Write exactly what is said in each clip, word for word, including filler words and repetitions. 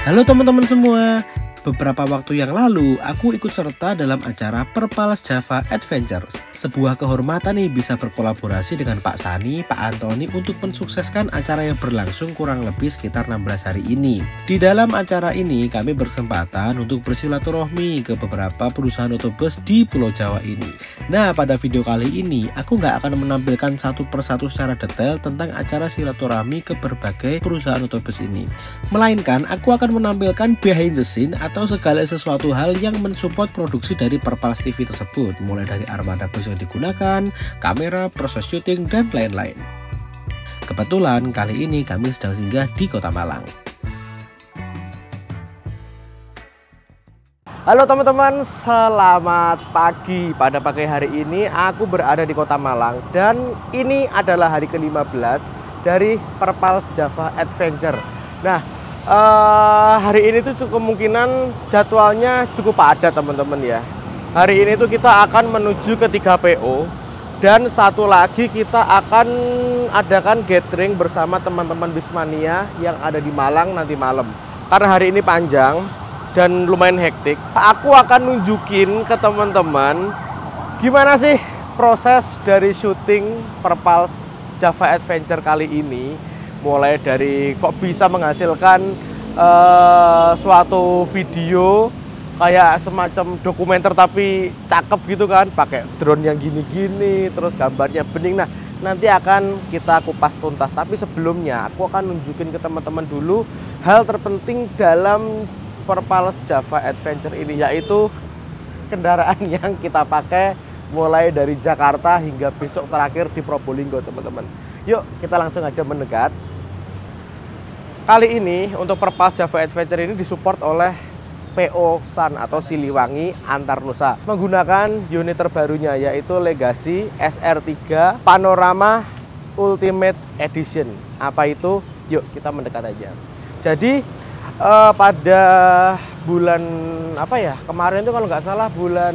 Halo teman-teman semua, beberapa waktu yang lalu aku ikut serta dalam acara Perpales Java Adventures. Sebuah kehormatan nih bisa berkolaborasi dengan Pak Sani, Pak Antoni untuk mensukseskan acara yang berlangsung kurang lebih sekitar enam belas hari ini. Di dalam acara ini kami berkesempatan untuk bersilaturahmi ke beberapa perusahaan otobus di Pulau Jawa ini. Nah, pada video kali ini aku nggak akan menampilkan satu persatu secara detail tentang acara silaturahmi ke berbagai perusahaan otobus ini, melainkan aku akan menampilkan behind the scene atau segala sesuatu hal yang mensupport produksi dari Perpales T V tersebut, mulai dari armada bus yang digunakan, kamera, proses syuting, dan lain-lain. Kebetulan kali ini kami sedang singgah di Kota Malang. Halo teman-teman, selamat pagi. Pada pagi hari ini aku berada di Kota Malang dan ini adalah hari ke lima belas dari Perpales Java Adventure. Nah, Uh, hari ini tuh kemungkinan jadwalnya cukup padat teman-teman ya. Hari ini tuh kita akan menuju ke tiga P O dan satu lagi kita akan adakan gathering bersama teman-teman Bismania yang ada di Malang nanti malam. Karena hari ini panjang dan lumayan hektik, aku akan nunjukin ke teman-teman gimana sih proses dari syuting Perpales Java Adventure kali ini. Mulai dari kok bisa menghasilkan uh, suatu video kayak semacam dokumenter tapi cakep gitu kan, pakai drone yang gini-gini, terus gambarnya bening. Nah, nanti akan kita kupas tuntas. Tapi sebelumnya aku akan nunjukin ke teman-teman dulu hal terpenting dalam Perpales Java Adventure ini, yaitu kendaraan yang kita pakai mulai dari Jakarta hingga besok terakhir di Probolinggo, teman-teman. Yuk, kita langsung aja mendekat. Kali ini untuk Perpales Java Adventure ini disupport oleh P O Sun atau Siliwangi Antarnusa menggunakan unit terbarunya yaitu Legacy S R tiga Panorama Ultimate Edition. Apa itu? Yuk kita mendekat aja. Jadi eh, pada bulan apa ya kemarin itu kalau nggak salah bulan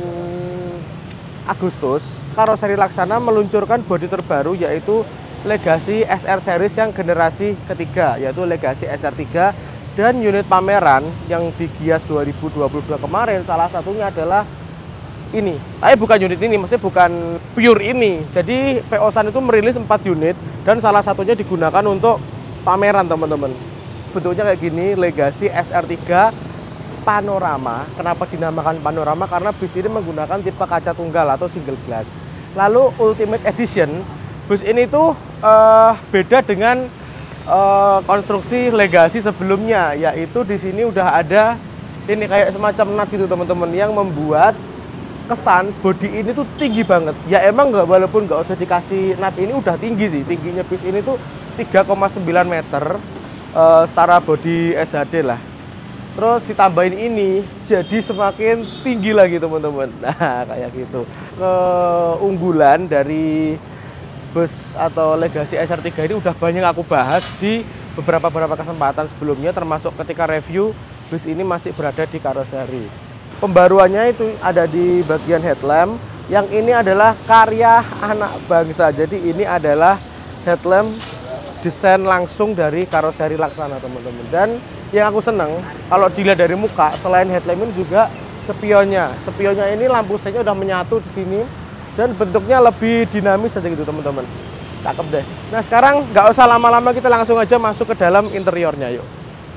Agustus, Karoseri Laksana meluncurkan bodi terbaru yaitu Legacy S R Series yang generasi ketiga, yaitu Legacy S R tiga, dan unit pameran yang di Gias dua ribu dua puluh dua kemarin salah satunya adalah ini. Tapi bukan unit ini, maksudnya bukan pure ini. Jadi P O Sun itu merilis empat unit dan salah satunya digunakan untuk pameran, teman-teman. Bentuknya kayak gini, Legacy S R tiga Panorama. Kenapa dinamakan Panorama? Karena bis ini menggunakan tipe kaca tunggal atau single glass. Lalu Ultimate Edition, bus ini tuh uh, beda dengan uh, konstruksi Legacy sebelumnya, yaitu di sini udah ada ini kayak semacam nut gitu teman-teman, yang membuat kesan bodi ini tuh tinggi banget. Ya emang nggak, walaupun nggak usah dikasih nut ini udah tinggi sih. Tingginya bis ini tuh tiga koma sembilan meter, uh, setara bodi S H D lah. Terus ditambahin ini jadi semakin tinggi lagi teman-teman. Nah kayak gitu. Keunggulan dari bus atau Legacy S R tiga ini udah banyak aku bahas di beberapa beberapa kesempatan sebelumnya, termasuk ketika review bus ini masih berada di karoseri. Pembaruannya itu ada di bagian headlamp, yang ini adalah karya anak bangsa. Jadi ini adalah headlamp desain langsung dari Karoseri Laksana, teman-teman. Dan yang aku seneng kalau dilihat dari muka, selain headlamp ini juga spionnya. Spionnya ini lampu setnya udah menyatu di sini dan bentuknya lebih dinamis aja gitu teman-teman. Cakep deh. Nah sekarang nggak usah lama-lama, kita langsung aja masuk ke dalam interiornya. Yuk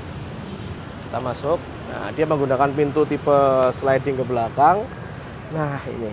kita masuk. Nah dia menggunakan pintu tipe sliding ke belakang. Nah ini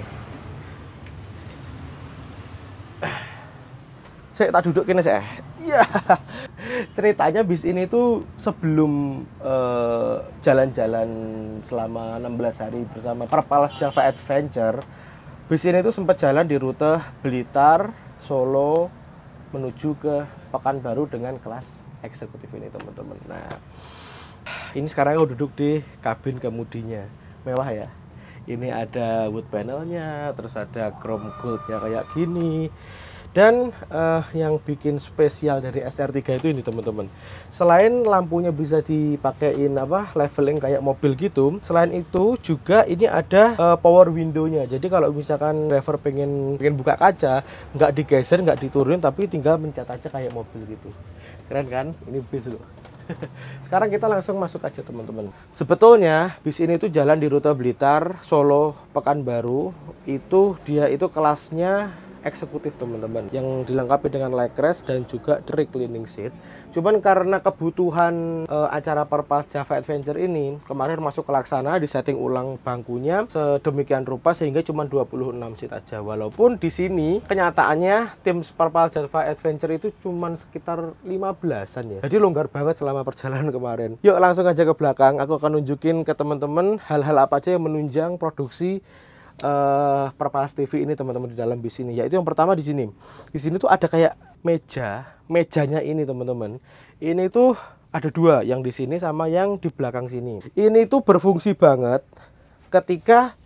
saya tak duduk kini saya. Ya ceritanya bis ini tuh sebelum jalan-jalan uh, selama enam belas hari bersama Perpales Java Adventure, bis ini tuh sempat jalan di rute Blitar, Solo, menuju ke Pekanbaru dengan kelas eksekutif ini teman-teman. Nah ini sekarang aku duduk di kabin kemudinya, mewah ya. Ini ada wood panelnya, terus ada chrome goldnya kayak gini. Dan uh, yang bikin spesial dari S R tiga itu ini teman-teman, selain lampunya bisa dipakein apa leveling kayak mobil gitu, selain itu juga ini ada uh, power window-nya. Jadi kalau misalkan driver pengen pengen buka kaca, nggak digeser, nggak diturunin, tapi tinggal mencet aja kayak mobil gitu. Keren kan? Ini bis loh. Sekarang kita langsung masuk aja teman-teman. Sebetulnya bis ini tuh jalan di rute Blitar, Solo, Pekanbaru. Itu dia itu kelasnya eksekutif teman-teman, yang dilengkapi dengan leg rest dan juga reclining seat. Cuman karena kebutuhan e, acara Perpals Java Adventure ini kemarin masuk ke laksana, disetting ulang bangkunya sedemikian rupa sehingga cuma dua puluh enam seat aja. Walaupun di sini kenyataannya tim Perpals Java Adventure itu cuma sekitar lima belasan ya. Jadi longgar banget selama perjalanan kemarin. Yuk langsung aja ke belakang, aku akan nunjukin ke teman-teman hal-hal apa aja yang menunjang produksi Uh, Perpals T V ini teman-teman di dalam bis ini. Yaitu yang pertama di sini. Di sini tuh ada kayak meja, mejanya ini teman-teman. Ini tuh ada dua, yang di sini sama yang di belakang sini. Ini tuh berfungsi banget ketika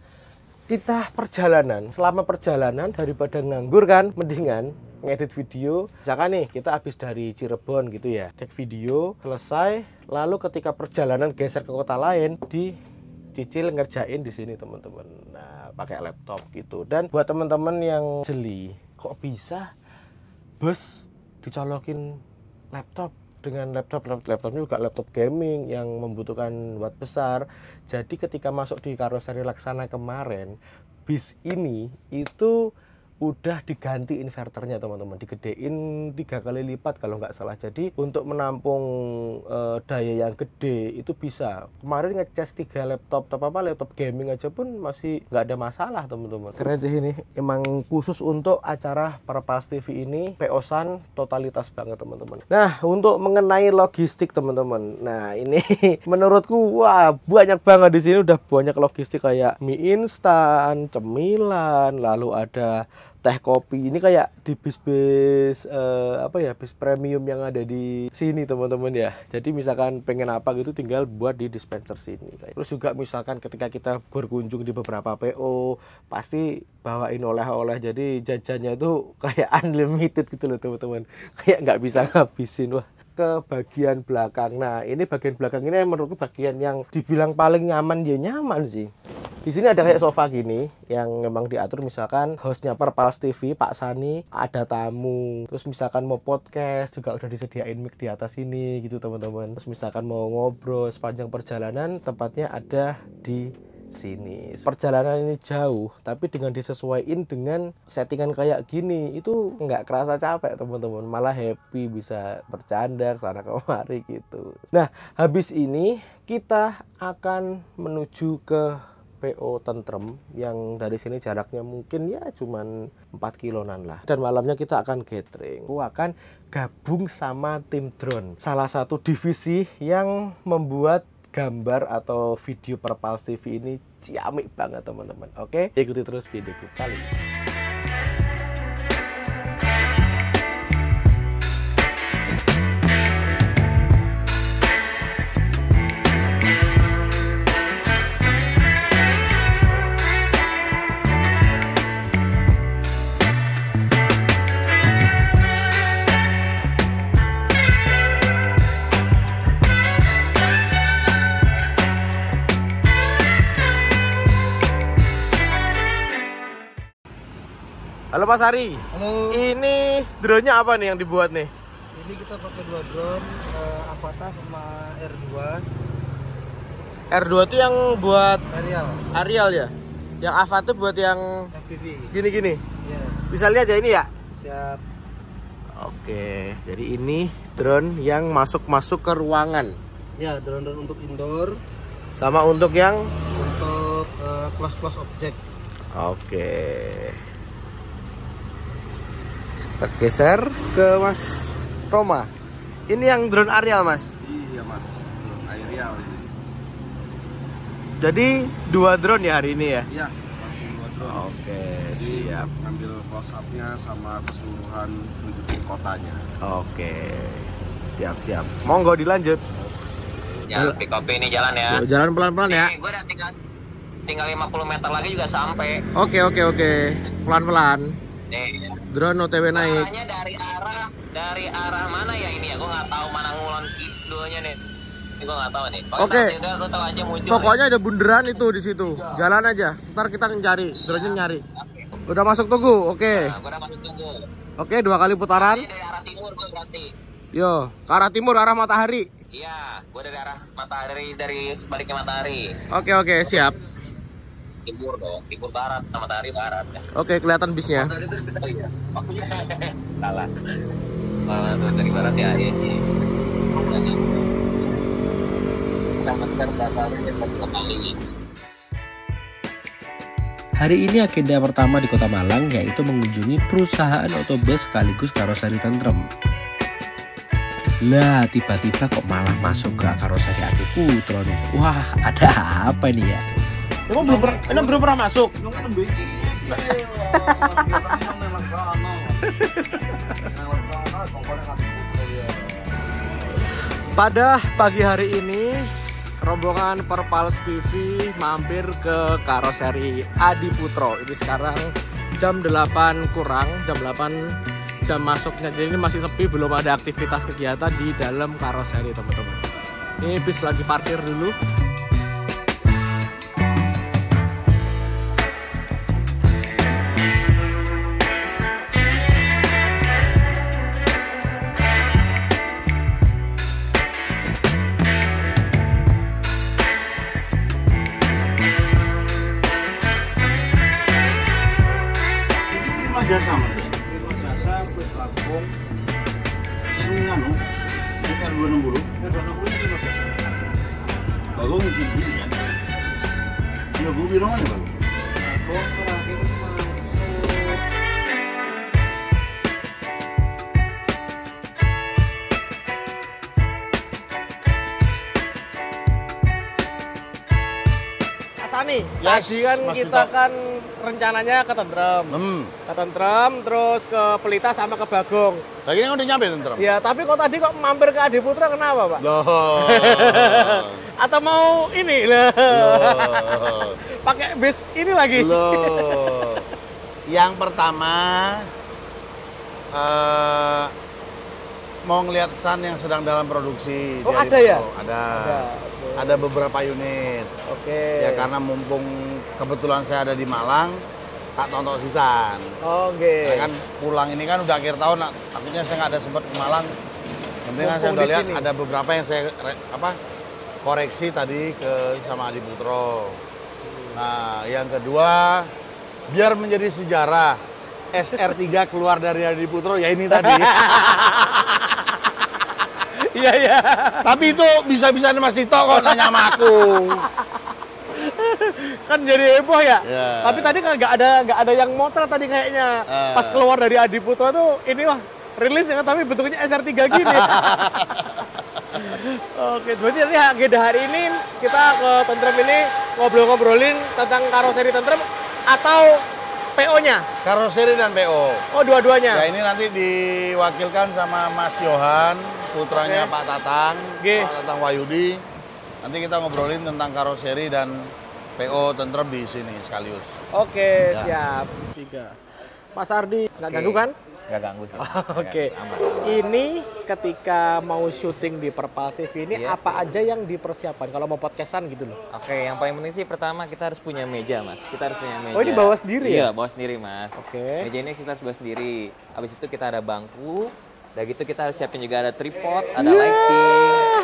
kita perjalanan. Selama perjalanan daripada nganggur kan, mendingan ngedit video. Misalkan nih kita habis dari Cirebon gitu ya, take video selesai, lalu ketika perjalanan geser ke kota lain di cicil ngerjain di sini teman-teman. Nah, pakai laptop gitu. Dan buat teman-teman yang jeli, kok bisa bus dicolokin laptop dengan laptop laptopnya juga laptop gaming yang membutuhkan watt besar. Jadi ketika masuk di karoseri Laksana kemarin, bis ini itu udah diganti inverternya teman-teman, digedein tiga kali lipat kalau nggak salah. Jadi untuk menampung e, daya yang gede itu bisa. Kemarin ngecas tiga laptop apa apa laptop gaming aja pun masih nggak ada masalah teman-teman. Keren sih ini, emang khusus untuk acara Perpals T V ini P O-san totalitas banget teman-teman. Nah untuk mengenai logistik teman-teman, nah ini menurutku wah banyak banget di sini, udah banyak logistik kayak mie instan, cemilan, lalu ada teh kopi. Ini kayak di bis-bis uh, apa ya, bis premium yang ada di sini teman-teman ya. Jadi misalkan pengen apa gitu tinggal buat di dispenser sini. Terus juga misalkan ketika kita berkunjung di beberapa P O pasti bawain oleh-oleh, jadi jajannya itu kayak unlimited gitu loh teman-teman, kayak nggak bisa ngabisin. Wah, ke bagian belakang. Nah, ini bagian belakang ini menurutku bagian yang dibilang paling nyaman, ya nyaman sih. Di sini ada kayak sofa gini yang memang diatur, misalkan hostnya Perpals T V Pak Sani ada tamu, terus misalkan mau podcast juga udah disediain mic di atas sini gitu teman-teman. Terus misalkan mau ngobrol sepanjang perjalanan, tempatnya ada di sini. Perjalanan ini jauh, tapi dengan disesuaikan dengan settingan kayak gini itu nggak kerasa capek teman-teman, malah happy, bisa bercanda sana kemari gitu. Nah, habis ini kita akan menuju ke P O Tentrem yang dari sini jaraknya mungkin ya cuman empat kiloan lah. Dan malamnya kita akan gathering. Aku akan gabung sama tim drone, salah satu divisi yang membuat gambar atau video Perpals T V ini ciamik banget teman-teman. Oke, ikuti terus videoku kali ini. Halo Mas Ari. Halo. Ini drone-nya apa nih yang dibuat nih? Ini kita pakai dua drone, uh, Avata sama R dua. R dua tuh yang buat Arial. Arial ya? Yang Avata buat yang F P V. Gini-gini? Ya. Bisa lihat ya ini ya? Siap. Oke, jadi ini drone yang masuk-masuk ke ruangan. Ya, drone-drone untuk indoor. Sama untuk yang? Untuk uh, close-close object. Oke. Kita geser ke Mas Roma. Ini yang drone Arial Mas? Iya Mas, drone Arial ini. Jadi dua drone ya hari ini ya? Iya, masih dua drone. Oke, Jadi, siap. Ambil close up-nya sama keseluruhan nunjukin kotanya. Oke, siap-siap. Monggo dilanjut. Ya, pick kopi ini jalan ya. Jalan pelan-pelan ya. Gue udah tinggal tinggal lima puluh meter lagi juga sampai. Oke, oke, oke. Pelan-pelan. Nih, Drone O T W naik. arahnya dari arah dari arah mana ya ini ya? Gue nggak tahu mana ngulon kidulnya nih. Ini gue nggak tahu nih. Oke. Gue tahu aja muncul. Pokoknya ada bundaran itu di situ. Jalan aja. Ntar kita cari. Drone-nya nyari. Udah masuk Tugu. Oke. Nah, gue udah masuk Tugu. Oke, dua kali putaran. Ini dari arah timur gue berarti. Yo, ke arah timur, arah matahari. Iya, gue dari arah matahari, dari sebaliknya matahari. Oke oke siap. Timur dong, timur barat sama matahari barat. Ya. Oke kelihatan bisnya. Salah. Kalau dari barat ya, iya. Jadi, kita mencar matahari dan matahari. Hari ini agenda pertama di Kota Malang yaitu mengunjungi perusahaan otobus sekaligus karoseri Tentrem. Lah, tiba-tiba kok malah masuk ke karoseri Adi Putro nih. Wah, ada apa ini ya? Emang belum pernah, emang belum pernah masuk? Pada pagi hari ini, rombongan Perpals T V mampir ke karoseri Adi Putro. Ini sekarang jam delapan kurang, jam delapan jam masuknya. Jadi ini masih sepi, belum ada aktivitas kegiatan di dalam karoseri, teman-teman. Ini bis lagi parkir dulu. Jasa mas, jasa terus langsung sini anu, ini R dua enam puluh, R dua enam puluh ini mas jasa. Bagong izin gini kan? Ya gue bilang aja bagong. Bagong terakhir masuk. Nih, Yes, tadi kan Mas kita Tito. kan rencananya ke Tentrem, Hmm, ke Tentrem, terus ke Pelita sama ke Bagong. lagi kan udah nyampe Tentrem. Ya, tapi kok tadi kok mampir ke Adi Putra kenapa, Pak? Loh. Atau mau ini lah? Loh. Pakai bis ini lagi? Loh. Yang pertama eh mau ngeliat Sun yang sedang dalam produksi. Oh, di ada Adi ya? Putro. Ada. Ada, oke. Ada beberapa unit. Oke. Ya karena mumpung kebetulan saya ada di Malang, tak tonton sisan. Oke. Karena kan pulang ini kan udah akhir tahun, nah, takutnya saya nggak ada sempat ke Malang. Yang penting kan saya Mumpung udah di lihat sini. ada beberapa yang saya re- apa koreksi tadi ke sama Adi Putro. Nah, yang kedua biar menjadi sejarah S R tiga keluar dari Adi Putro ya ini tadi. Iya, iya. Tapi itu bisa-bisa Mas Tito kok nanya sama aku. Kan jadi heboh ya? Ya. Tapi tadi kan nggak ada nggak ada yang motret tadi kayaknya. Eh. Pas keluar dari Adi Putra tuh ini wah rilis ya, tapi bentuknya S R tiga gini. Oke, berarti nanti agenda hari ini kita ke Tentrem ini ngobrol-ngobrolin tentang karoseri Tentrem atau P O-nya? Karoseri dan P O. Oh, dua-duanya. Ya ini nanti diwakilkan sama Mas Yohan, putranya Oke. Pak Tatang, Oke. Pak Tatang Wayudi. Nanti kita ngobrolin tentang karoseri dan P O Tentrem di sini sekaligus. Oke, Ya. siap. Tiga. Mas Ardi, nggak ganggu kan? Nggak ganggu sih. Oke. Ini ketika mau syuting di Perpals T V ini Iya. apa aja yang dipersiapkan kalau mau podcastan gitu loh? Oke, yang paling penting sih pertama kita harus punya meja, Mas. Kita harus punya meja. Oh, ini bawa sendiri Iya, ya? bawa sendiri, Mas. Oke. Meja ini kita harus bawa sendiri. Habis itu kita ada bangku. Udah gitu kita harus siapin juga ada tripod, ada lighting.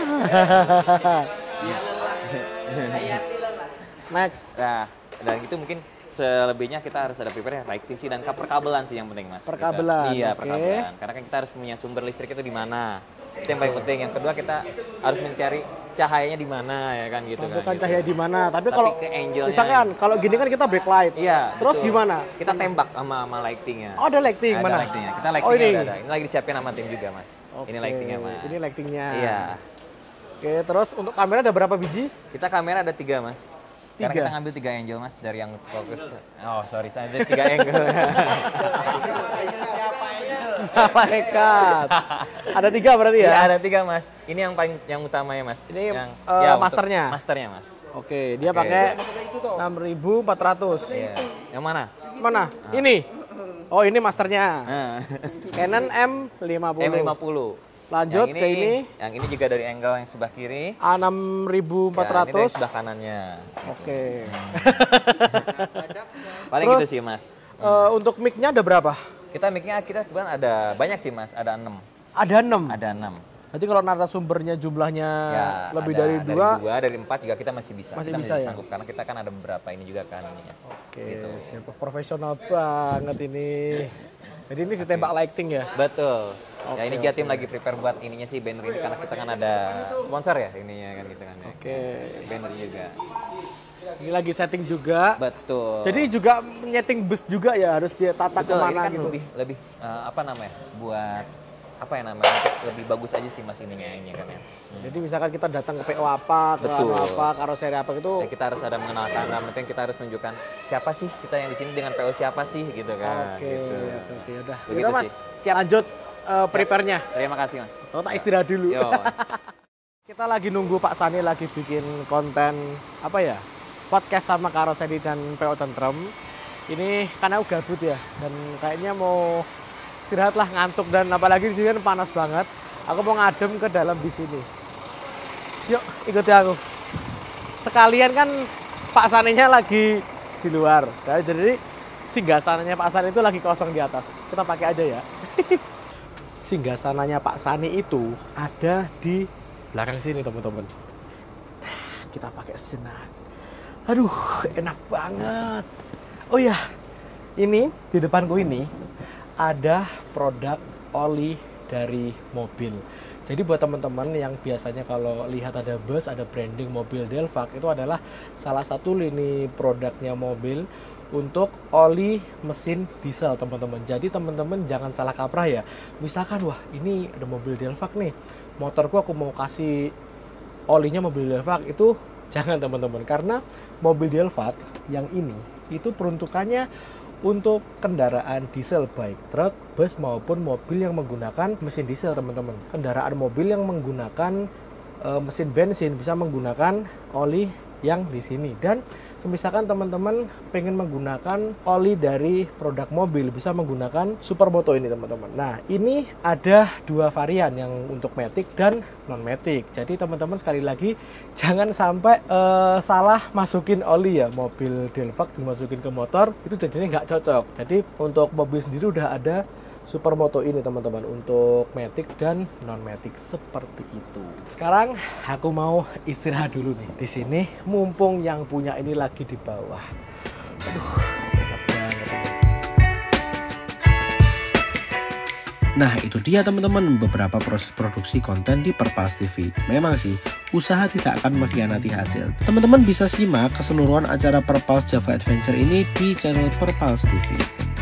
Next. Nah, dan itu mungkin selebihnya kita harus ada prepare lighting sih dan perkabelan sih yang penting, Mas. Perkabelan, Kita- Iya, oke. perkabelan. Karena kan kita harus punya sumber listrik itu di mana. Itu yang paling penting. Yang kedua kita harus mencari cahayanya di mana ya kan gitu kan. Tentukan gitu. cahaya di mana. Tapi Tapi kalau ke angle-nya. misalkan kalau gini kan kita backlight. Iya. Terus betul. gimana? Kita tembak sama sama lightingnya. Oh, ada lighting Ada mana? lightingnya. Kita Oh, lightingnya ini. udah ada. Ini lagi disiapin sama tim juga, Mas. Oke, Ini lightingnya, Mas. Ini lightingnya. Iya. Oke, terus untuk kamera ada berapa biji? Kita kamera ada tiga, Mas. Karena Tiga? kita ngambil tiga angle, Mas, dari yang fokus. Oh, sorry, saya ada tiga angle. Bapak Hekat. Ada tiga berarti ya? Iya, ada tiga, Mas. Ini yang paling yang utamanya, Mas. Ini, yang, eh, ya, untuk masternya? Masternya, Mas. Oke, dia Oke. pakai enam ribu empat ratus. Iya. Yang mana? Mana? Ini. Oh, ini masternya. Nah. Canon M lima puluh. M lima puluh. Lanjut Yang ke ini. Yang ini juga dari angle yang sebelah kiri. A enam ribu empat Ya, ini dari ratus. sebelah kanannya. Oke. Paling Terus, gitu sih, Mas. Eh, untuk mic-nya ada berapa? Kita mic-nya kita kebetulan ada banyak sih, Mas. Ada enam. Ada enam. Ada enam. Jadi kalau narasumbernya jumlahnya Ya, lebih ada dari dua, dari dua, dari empat juga kita masih bisa. Masih kita bisa masih ya? sanggup karena kita kan ada beberapa ini juga kan ininya. oke, Gitu. siapa profesional banget ini. Jadi ini ditembak lighting ya? Betul. Oke, ya ini Jatim lagi prepare buat ininya sih banner ini karena kita kan ada sponsor ya ininya kan gitu kan ya. Oke. Banner juga. Ini lagi setting juga. Betul. Jadi juga nyeting bus juga ya, harus dia tata Betul, ini kemana kan gitu. lebih lebih eh, apa namanya? Buat apa ya namanya? Untuk lebih bagus aja sih Mas ininya ini kan ya. Hmm. Jadi misalkan kita datang ke P O apa, ke Betul. anu apa, karoseri apa gitu. Ya, kita harus ada mengenalkan, yang penting kita harus tunjukkan siapa sih kita yang di sini dengan P O siapa sih gitu kan. Oke, gitu. oke, oke, udah. Begitu Yaudah, Mas. sih. Siap. Lanjut eh, prepare-nya. Terima kasih Mas. Oh, tak istirahat dulu. Yo. Kita lagi nunggu Pak Sani lagi bikin konten apa ya? Podcast sama karoseri dan P O Tentrem. Ini karena aku gabut ya dan kayaknya mau istirahat lah, ngantuk, dan apalagi di sini kan panas banget. Aku mau ngadem ke dalam bis ini. Yuk, ikuti aku. Sekalian kan Pak Saninya lagi di luar. Nah, jadi singgasananya Pak Sani itu lagi kosong di atas. Kita pakai aja ya. Singgasananya Pak Sani itu ada di belakang sini, teman-teman. Nah, kita pakai sejenak. Aduh, enak banget. Oh ya, ini di depanku ini ada produk oli dari mobil. Jadi buat teman-teman yang biasanya kalau lihat ada bus, ada branding mobil Delvac, itu adalah salah satu lini produknya mobil untuk oli mesin diesel, teman-teman. Jadi teman-teman jangan salah kaprah ya. Misalkan, wah ini ada mobil Delvac nih, motorku aku mau kasih olinya mobil Delvac, itu jangan teman-teman. Karena mobil Delvac yang ini, itu peruntukannya untuk kendaraan diesel, baik truk, bus maupun mobil yang menggunakan mesin diesel, teman-teman. Kendaraan mobil yang menggunakan e, mesin bensin bisa menggunakan oli yang di sini. Dan misalkan teman-teman pengen menggunakan oli dari produk mobil, bisa menggunakan Supermoto ini, teman-teman. Nah, ini ada dua varian, yang untuk matic dan non matic. Jadi teman-teman sekali lagi jangan sampai uh, salah masukin oli ya, mobil Delvac dimasukin ke motor itu jadinya nggak cocok. Jadi untuk mobil sendiri udah ada Supermoto ini, teman-teman, untuk matic dan non matic seperti itu. Sekarang aku mau istirahat dulu nih di sini, mumpung yang punya ini lagi di bawah. Aduh, enak banget ini. Nah, itu dia teman-teman beberapa proses produksi konten di Perpals T V. Memang sih, usaha tidak akan mengkhianati hasil. Teman-teman bisa simak keseluruhan acara Perpals Java Adventure ini di channel Perpals T V.